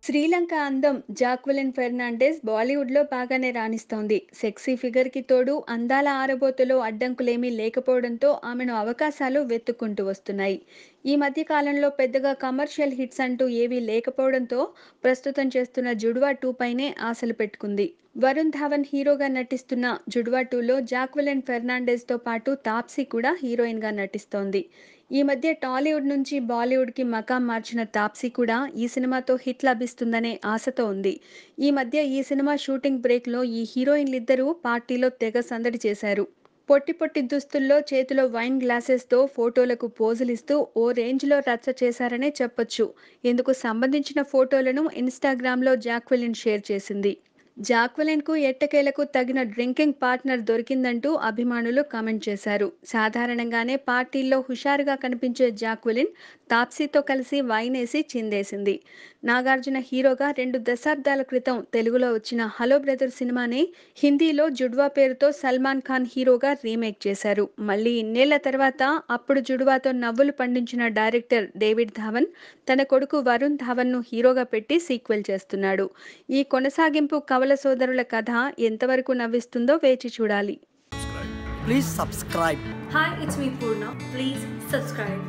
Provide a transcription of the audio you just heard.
శ్రీలంక అందం Jacqueline Fernandes బాలీవుడ్లో బాగానే రాణిస్తోంది. సెక్సీ ఫిగర్కి తోడు అందాల ఆరబోతలో అడ్డంకులేమీ లేకపోవడంతో ఆమెను అవకాశాలు వెతుక్కుంటూ వస్తున్నాయి. ఈ మధ్య కాలంలో పెద్దగా కమర్షియల్ హిట్స్ అంటూ ఏవీ లేకపోవడంతో ప్రస్తుతం చేస్తున్న జుడ్వా 2 పైనే ఆశలు పెట్టుకుంది. వరుణ్ ధావన్ హీరోగా నటిస్తున్న జుడ్వా 2లో జాక్వెలిన్ ఫెర్నాండెస్తో పాటు తాప్సీ కూడా హీరోయిన్గా నటిస్తోంది. ఈ మధ్య టాలీవుడ్ నుంచి బాలీవుడ్కి మకాం మార్చిన తాప్సీ కూడా ఈ సినిమాతో హిట్ లభిస్తుందనే ఆశతో ఉంది. ఈ మధ్య ఈ సినిమా షూటింగ్ బ్రేక్లో ఈ హీరోయిన్లిద్దరూ పార్టీలో తెగ సందడి చేశారు. పొట్టి పొట్టి దుస్తుల్లో చేతిలో వైన్ గ్లాసెస్తో ఫోటోలకు పోజులిస్తూ ఓ రేంజ్లో రచ్చ చేశారనే చెప్పొచ్చు. ఇందుకు సంబంధించిన ఫోటోలను ఇన్స్టాగ్రామ్లో జాక్వెలిన్ షేర్ చేసింది. జాక్వెలిన్కు ఎట్టకేలకు తగిన డ్రింకింగ్ పార్ట్నర్ దొరికిందంటూ అభిమానులు కామెంట్ చేశారు. సాధారణంగానే పార్టీల్లో హుషారుగా కనిపించే జాక్వెలిన్ తాప్సీతో కలిసి వైనేసి చిందేసింది. నాగార్జున హీరోగా 2 దశాబ్దాల క్రితం తెలుగులో వచ్చిన హలో బ్రదర్ సినిమాని హిందీలో జుడ్వా పేరుతో సల్మాన్ ఖాన్ హీరోగా రీమేక్ చేశారు. మళ్ళీ ఇన్నేళ్ల తర్వాత అప్పుడు జుడ్వాతో నవ్వులు పండించిన డైరెక్టర్ డేవిడ్ ధావన్ తన కొడుకు వరుణ్ ధావన్ను హీరోగా పెట్టి సీక్వెల్ చేస్తున్నాడు. ఈ కొనసాగింపు కవల సోదరుల కథ ఎంతవరకు నవ్విస్తుందో వేచి చూడాలి. Please subscribe. Hi, it's me Purna. Please subscribe.